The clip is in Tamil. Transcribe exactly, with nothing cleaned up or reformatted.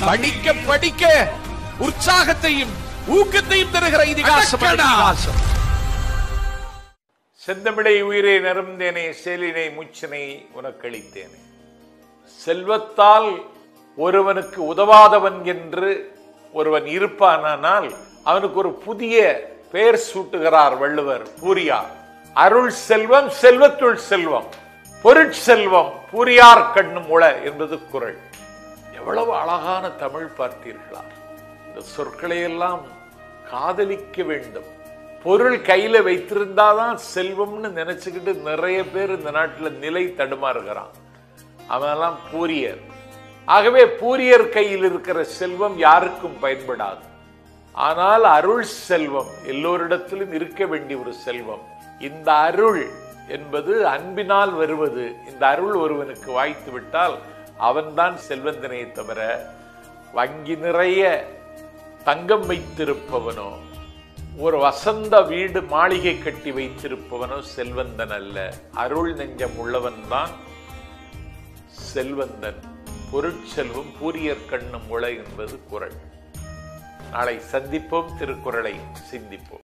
படிக்க படிக்க உற்சாகத்தையும் ஊக்கத்தையும் தருகிற இதிகாசம். செந்தமிழை உயிரை நருந்தேனே சேலினை மூச்சினை உனக்களித்தேனே. செல்வத்தால் ஒருவனுக்கு உதவாதவன் என்று ஒருவன் இருப்பானால் அவனுக்கு ஒரு புதிய பெயர் சூட்டுகிறார் வள்ளுவர், பூரியார். அருள் செல்வம் செல்வத்துள் செல்வம், பொருட்செல்வம் பூரியார் கண்ணும் உள என்பது குறள். எவ்வளவு அழகான தமிழ் பார்த்தீர்களா? இந்த சொற்களை எல்லாம் காதலிக்க வேண்டும். பொருள் கையில வைத்திருந்தாதான் செல்வம்னு நினைச்சுக்கிட்டு நிறைய பேர் இந்த நாட்டில் நிலை தடுமாறுகிறான். அவனெல்லாம் பூரியர். ஆகவே பூரியர் கையில் இருக்கிற செல்வம் யாருக்கும் பயன்படாது. ஆனால் அருள் செல்வம் எல்லோரிடத்திலும் இருக்க வேண்டிய ஒரு செல்வம். இந்த அருள் என்பது அன்பினால் வருவது. இந்த அருள் ஒருவனுக்கு வாய்த்து விட்டால் அவன்தான் செல்வந்தனை தவிர வங்கி நிறைய தங்கம் வைத்திருப்பவனோ ஒரு வசந்த வீடு மாளிகை கட்டி வைத்திருப்பவனோ செல்வந்தன் அல்ல. அருள் நெஞ்சம் உள்ளவன் தான் செல்வந்தன். பொருட்செல்வம் பூரியர் கண்ணும் உள என்பது குறள். நாளை சந்திப்போம், திருக்குறளை சிந்திப்போம்.